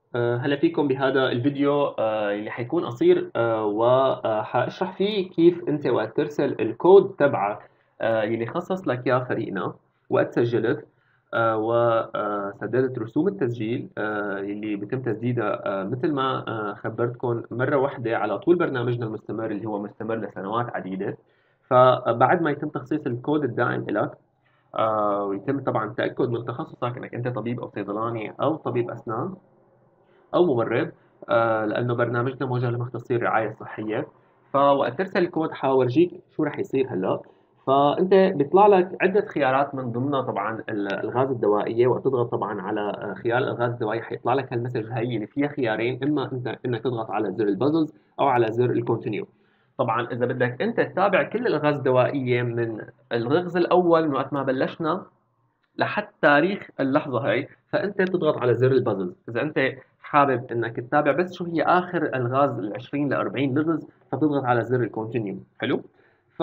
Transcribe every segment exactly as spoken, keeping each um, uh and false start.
آه، هلا فيكم بهذا الفيديو آه، اللي حيكون قصير آه، وحاشرح فيه كيف انت وقت ترسل الكود تبعك آه، اللي خصص لك اياه فريقنا وقت سجلت آه، وسددت رسوم التسجيل آه، اللي بيتم تسديدها آه، مثل ما آه، خبرتكم مرة واحدة على طول برنامجنا المستمر اللي هو مستمر لسنوات عديدة. فبعد ما يتم تخصيص الكود الداعم لك آه، ويتم طبعا التأكد من تخصصك انك انت طبيب او صيدلاني او طبيب اسنان او ممرض، آه، لانه برنامجنا موجه لمختصي الرعايه الصحيه. فوقت ترسل الكود حورجيك شو رح يصير هلا. فانت بيطلع لك عده خيارات من ضمنها طبعا الالغاز الدوائيه، وقت تضغط طبعا على آه، خيار الالغاز الدوائيه حيطلع لك هالمسج هي اللي فيها خيارين، اما انت انك تضغط على زر البازلز او على زر الكونتينيو. طبعا اذا بدك انت تتابع كل الالغاز الدوائيه من اللغز الاول من وقت ما بلشنا لحد تاريخ اللحظة هاي، فأنت بتضغط على زر البازلز. إذا أنت حابب إنك تتابع بس شو هي آخر ألغاز ال عشرين ل أربعين لغز، فتضغط على زر الكونتينيو. حلو. ف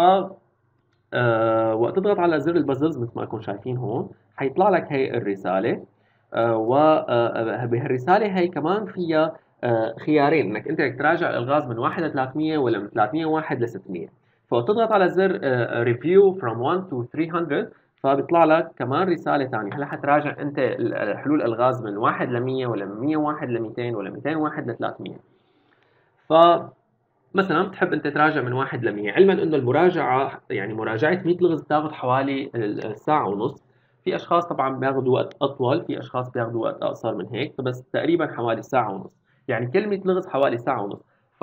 آه وقت تضغط على زر البازلز مثل ما انكم شايفين هون حيطلع لك هي الرسالة. آه وبهالرسالة هي كمان فيها آه خيارين انك انت بدك تراجع الالغاز من واحد ل ثلاثمية ولا من ثلاثمية وواحد ل ستمية. فتضغط على زر ريفيو فروم واحد to ثلاثمية، فبيطلع لك كمان رسالة ثانية. هلا حتراجع انت ال- حلول الغاز من واحد ل مية ولا من مية وواحد ل ميتين ولا ميتين وواحد ل ثلاثمية. ف مثلا بتحب انت تراجع من واحد ل مية، علما انه المراجعه يعني مراجعه مية لغز بتاخذ حوالي الساعه ونص. في اشخاص طبعا بياخذوا وقت اطول، في اشخاص بياخذوا وقت اقصر من هيك، بس تقريبا حوالي ساعه ونص. يعني كل مية لغز حوالي ساعه ونص.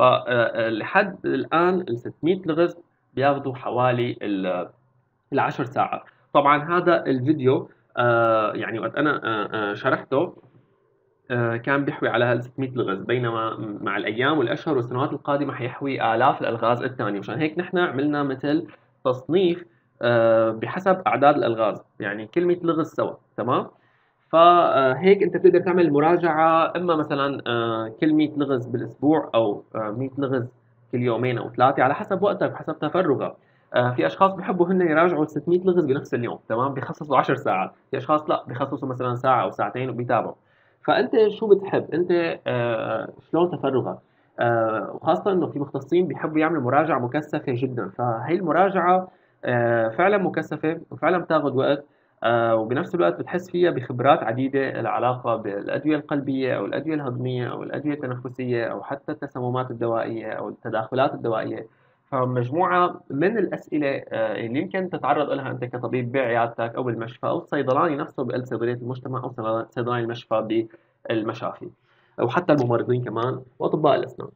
فلحد الان ال ستمية لغز بياخذوا حوالي ال عشر ساعات. طبعا هذا الفيديو آه يعني وقت انا آه آه شرحته آه، كان بيحوي على هال ستمية لغز، بينما مع الايام والاشهر والسنوات القادمه حيحوي الاف الالغاز الثانيه. مشان هيك نحن عملنا مثل تصنيف آه، بحسب اعداد الالغاز، يعني كل مية لغز سوا. تمام. فهيك انت بتقدر تعمل مراجعه اما مثلا آه، كل مية لغز بالاسبوع، او آه، مية لغز كل يومين او ثلاثه، على حسب وقتك وحسب تفرغك. آه، في اشخاص بيحبوا هن يراجعوا ستمية لغز بنفس اليوم، تمام، بيخصصوا عشر ساعات. في اشخاص لا، بيخصصوا مثلا ساعه او ساعتين وبيتابعوا. فانت شو بتحب انت، آه شلون تفرغك. آه وخاصه انه في مختصين بيحبوا يعملوا مراجعه مكثفه جدا، فهي المراجعه آه فعلا مكثفه وفعلا بتاخذ وقت. آه وبنفس الوقت بتحس فيها بخبرات عديده العلاقه بالادويه القلبيه او الادويه الهضميه او الادويه التنفسيه او حتى التسممات الدوائيه او التداخلات الدوائيه. فمجموعة من الأسئلة آه، اللي يمكن تتعرض لها أنت كطبيب بعيادتك أو بالمشفى، أو الصيدلاني نفسه بقلب صيدلية المجتمع، أو صيدل- صيدلاني المشفى بالمشافي، أو حتى الممرضين كمان وأطباء الأسنان.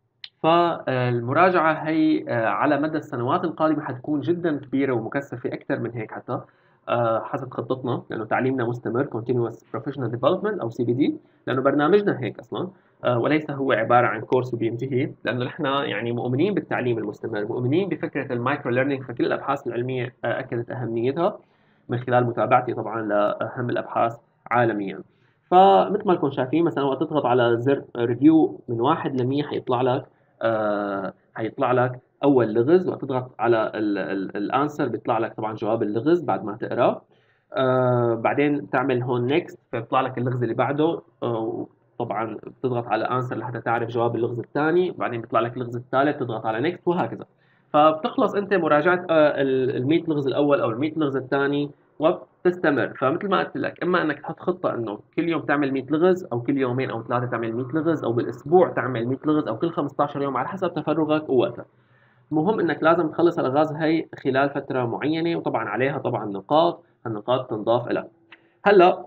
فالمراجعة هي آه، على مدى السنوات القادمة حتكون جدا كبيرة ومكثفة أكثر من هيك حتى آه، حسب خطتنا، لأنه تعليمنا مستمر Continuous Professional Development أو سي بي دي، لأنه برنامجنا هيك أصلا. آه، وليس هو عبارة عن كورس وبينتهي، لأنه نحن يعني مؤمنين بالتعليم المستمر، مؤمنين بفكرة المايكرو ليرنينج. فكل الأبحاث العلمية آه، أكدت أهميتها من خلال متابعتي طبعا لأهم الأبحاث عالميا. فمثل ما انكم شايفين مثلا وقت تضغط على زر ريفيو من واحد ل مية حيطلع لك آه حيطلع لك اول لغز، وتضغط على الانسر بيطلع لك طبعا جواب اللغز بعد ما تقرا. آه بعدين تعمل هون نيكست فيطلع لك اللغز اللي بعده. آه طبعا بتضغط على انسر لحتى تعرف جواب اللغز الثاني، بعدين بيطلع لك اللغز الثالث تضغط على نيكست وهكذا. فبتخلص انت مراجعه آه ال مية لغز الاول او ال مية لغز الثاني وبتستمر. فمثل ما قلت لك، اما انك تحط خطه انه كل يوم تعمل مية لغز، او كل يومين او ثلاثه تعمل مية لغز، او بالاسبوع تعمل مية لغز، او كل خمستاشر يوم على حسب تفرغك ووقتك. المهم انك لازم تخلص الالغاز هي خلال فتره معينه، وطبعا عليها طبعا نقاط، النقاط تنضاف لها. هلا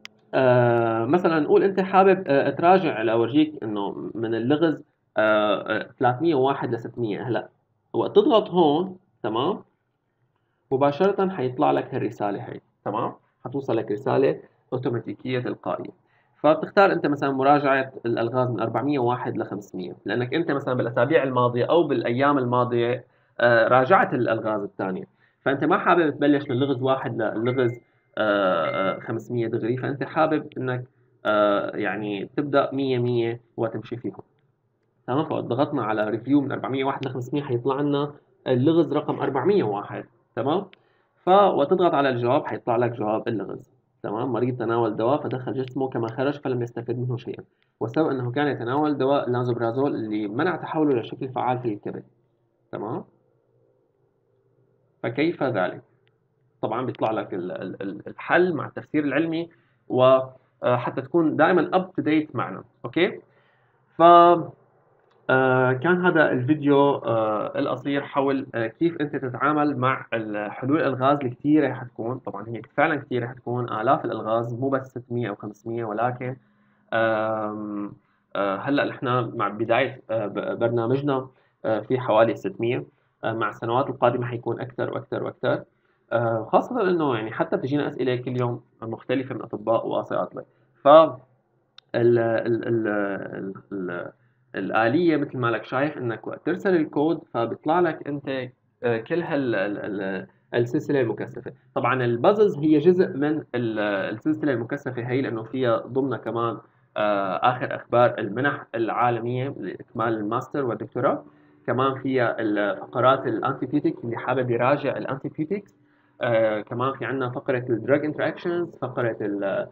آه مثلا نقول انت حابب آه تراجع لاورجيك انه من اللغز آه آه، ثلاثمية وواحد ل ستمية. هلا وقت تضغط هون، تمام، مباشرة حيطلع لك الرسالة هي. تمام. حتوصل لك رسالة اوتوماتيكية تلقائية. فبتختار انت مثلا مراجعة الالغاز من أربعمية وواحد ل خمسمية، لانك انت مثلا بالاسابيع الماضية او بالايام الماضية آه، راجعت الالغاز الثانية. فانت ما حابب تبلش من لغز واحد للغز آه، آه، خمسمية دغري، فانت حابب انك آه، يعني تبدا مية مية وتمشي فيهم. تمام. فضغطنا على ريفيو من أربعمية وواحد ل خمسمية حيطلع لنا اللغز رقم أربعمية وواحد. تمام. فوتضغط على الجواب حيطلع لك جواب اللغز. تمام. مريض تناول دواء فدخل جسمه كما خرج فلم يستفد منه شيئا، والسبب أنه كان يتناول دواء اللانزوبرازول اللي منع تحوله لشكل فعال في الكبد. تمام. فكيف ذلك؟ طبعا بيطلع لك ال- ال- ال- الحل مع التفسير العلمي، وحتى تكون دائما up to date معنا. اوكي. ف آه، كان هذا الفيديو آه، القصير حول آه، كيف انت تتعامل مع الحلول الالغاز الكثيره حتكون. طبعا هي فعلا كثيره، حتكون الاف الالغاز مو بس ستمية او خمسمية، ولكن آم، آه، هلا نحن مع بدايه آه، ب- برنامجنا آه، في حوالي ستمية. آه، مع السنوات القادمه حيكون اكثر واكثر واكثر. آه، خاصه انه يعني حتى بتجينا اسئله كل يوم مختلفه من اطباء وصيادله. ف ال ال ال ال الآلية مثل ما لك شايف انك وقت ترسل الكود فبيطلع لك انت آه، كل هال ال- ال- السلسلة المكثفة. طبعا البازلز هي جزء من ال- السلسلة المكثفة هي، لانه فيها ضمنها كمان آه، اخر اخبار المنح العالمية لاكمال الماستر والدكتوراه. كمان فيها الفقرات الانتيبيوتيك اللي حابب يراجع الانتيبيوتيكس. آه، كمان في عندنا فقرة الدراج انتراكشنز، فقرة ال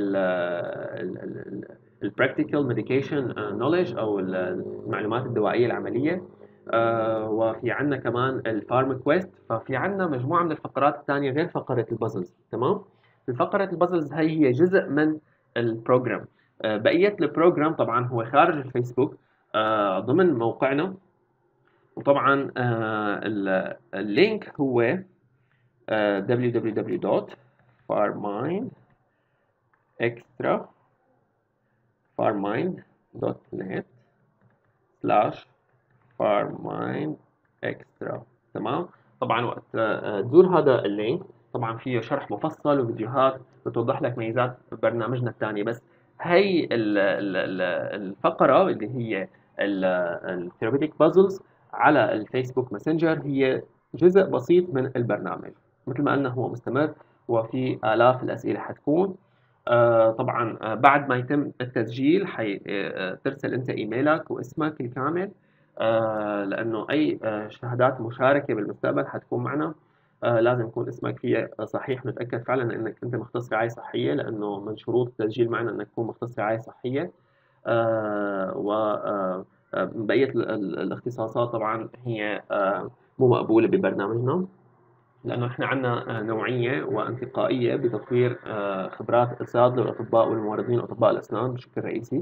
البراكتيكال ميديكيشن نوليدج او المعلومات الدوائيه العمليه. آه، وفي عندنا كمان الفارم كويست. ففي عندنا مجموعه من الفقرات الثانيه غير فقره البازلز. تمام. فقره البازلز هي هي جزء من البروجرام. آه، بقيه البروجرام طبعا هو خارج الفيسبوك آه، ضمن موقعنا. وطبعا آه، ال- اللينك هو آه، دبليو دبليو دبليو دوت فارمايند اكسترا farmind دوت نت سلاش farmind extra. تمام. طبعا وقت آه، تزور هذا اللينك طبعا فيه شرح مفصل وفيديوهات بتوضح لك ميزات برنامجنا الثاني. بس هي ال- ال- ال- الفقرة اللي هي الثيرابيتيك بازلز على الفيسبوك ماسنجر هي جزء بسيط من البرنامج. مثل ما قلنا هو مستمر، وفي آلاف الأسئلة حتكون. آه، طبعا آه، بعد ما يتم التسجيل حي آه، ترسل انت ايميلك واسمك الكامل، آه، لانه اي آه، شهادات مشاركه بالمستقبل حتكون معنا. آه، لازم يكون اسمك فيها صحيح، نتاكد فعلا انك انت مختص رعايه صحيه، لانه من شروط التسجيل معنا انك تكون مختص رعايه صحيه. وبقيه الاختصاصات طبعا هي آه، مو مقبوله ببرنامجنا، لأنه إحنا عندنا نوعية وانتقائية بتطوير آه، خبرات الصيادلة والأطباء والممرضين وأطباء الأسنان بشكل رئيسي.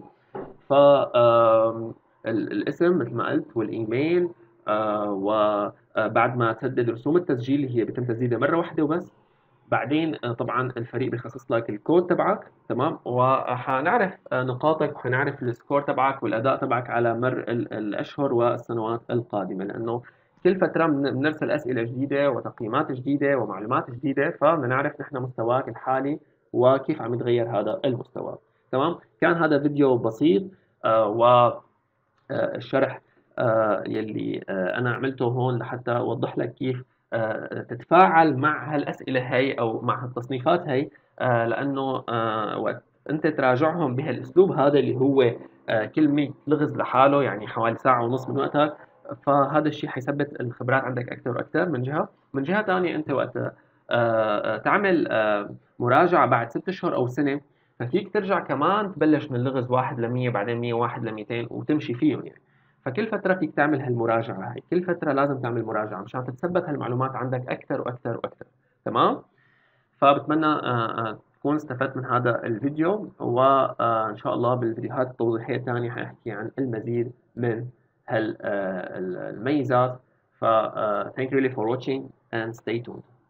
فالاسم مثل ما قلت والإيميل، آه، وبعد ما تسدد رسوم التسجيل اللي هي بيتم تسديدها مرة واحدة وبس. بعدين آه، طبعا الفريق بيخصص لك الكود تبعك. تمام. وحنعرف آه، نقاطك، وحنعرف السكور تبعك والأداء تبعك على مر ال- الأشهر والسنوات القادمة، لأنه كل فترة بن- بنرسل أسئلة جديدة وتقييمات جديدة ومعلومات جديدة، فبدنا نعرف نحن مستواك الحالي وكيف عم يتغير هذا المستوى. تمام. كان هذا فيديو بسيط آه، والشرح آه، يلي آه، أنا عملته هون لحتى أوضح لك كيف آه، تتفاعل مع هالأسئلة هي أو مع هالتصنيفات هي. آه، لأنه آه، وقت أنت تراجعهم بهالأسلوب هذا اللي هو آه، كلمة لغز لحاله، يعني حوالي ساعة ونص من وقتك، فهذا الشيء حيثبت الخبرات عندك أكثر وأكثر من جهة. من جهة ثانية أنت وقت آه، آه، تعمل آه، مراجعة بعد ست أشهر أو سنة، ففيك ترجع كمان تبلش من لغز واحد ل مية، بعدين مية وواحد ل ميتين وتمشي فيهم يعني. فكل فترة فيك تعمل هالمراجعة هاي، كل فترة لازم تعمل مراجعة مشان تتثبت هالمعلومات عندك أكثر وأكثر وأكثر. تمام. فبتمنى آه، آه، تكون استفدت من هذا الفيديو، وإن شاء الله بالفيديوهات التوضيحية الثانية حنحكي عن المزيد من هالميزات. ف uh, thank you really for watching and stay tuned.